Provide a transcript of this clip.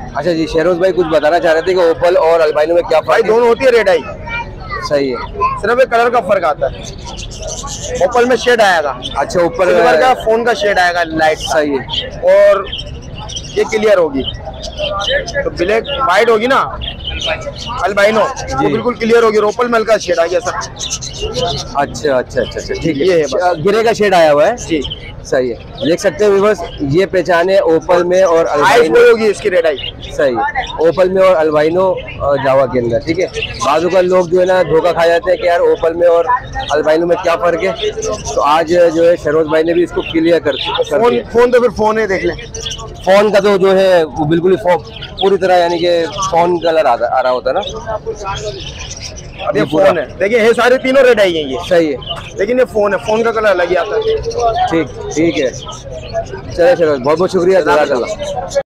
अच्छा जी, शेरोज भाई कुछ बताना चाह रहे थे कि ओपल और अल्बाइनो में क्या भाई फर्क है? दोनों होती है रेड आई, सही है। सिर्फ एक कलर का फर्क आता है। ओपल में शेड आएगा, अच्छा, ऊपर सिल्वर का फोन का शेड आएगा लाइट। सही है। और ये क्लियर होगी, तो ब्लैक वाइट होगी ना अल्बाइनो, वो बिल्कुल क्लियर होगी। ओपल में हल्का शेड आ गया सर। अच्छा अच्छा अच्छा अच्छा, ठीक है। ये है बस। गिरे का शेड आया हुआ है जी, सही है। देख सकते हैं व्यूअर्स, ये पहचान है ओपल में और आइस अल्बाइनो। वही होगी इसकी रेड आई। सही है, ओपल में और अल्बाइनो जावा के अंदर, ठीक है। बाजू का लोग जो है ना धोखा खा जाते हैं कि यार ओपल में और अल्बाइनो में क्या फर्क है, तो आज जो है शहरोज भाई ने भी इसको क्लियर कर दिया। फोन तो फिर फोन है, देख लें। फोन का तो जो है वो बिल्कुल ही पूरी तरह यानी कि फोन कलर आ रहा होता है ना। अब ये फोन है, देखिए ये सारे तीनों रेड आई हैं ये। सही है, लेकिन ये फोन है, फोन का कलर अलग ही आता है। ठीक ठीक है। चलिए शहरोज, बहुत बहुत शुक्रिया, जज़ाकल्लाह।